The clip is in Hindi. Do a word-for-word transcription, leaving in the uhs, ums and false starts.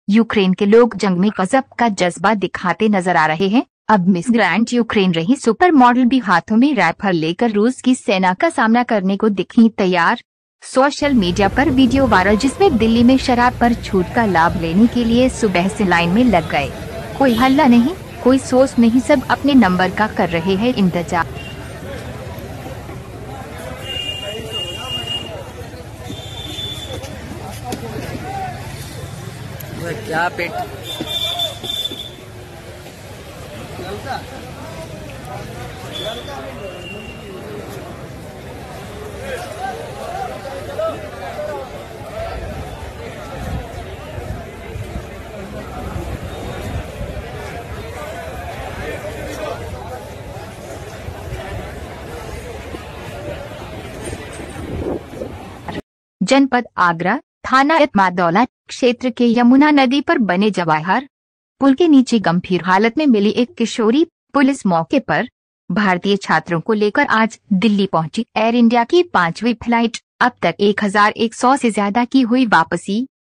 यूक्रेन के लोग जंग में गजब का जज्बा दिखाते नजर आ रहे हैं। अब मिस ग्रैंड यूक्रेन रही सुपर मॉडल भी हाथों में राइफल लेकर रूस की सेना का सामना करने को दिखी तैयार। सोशल मीडिया पर वीडियो वायरल जिसमें दिल्ली में शराब पर छूट का लाभ लेने के लिए सुबह से लाइन में लग गए। कोई हल्ला नहीं, कोई सोच नहीं, सब अपने नंबर का कर रहे हैं इंतजार। क्या पेट जनपद आगरा, थाना इत्मादौला क्षेत्र के यमुना नदी पर बने जवाहर पुल के नीचे गंभीर हालत में मिली एक किशोरी। पुलिस मौके पर भारतीय छात्रों को लेकर आज दिल्ली पहुंची। एयर इंडिया की पांचवी फ्लाइट, अब तक एक हज़ार एक सौ से ज्यादा की हुई वापसी।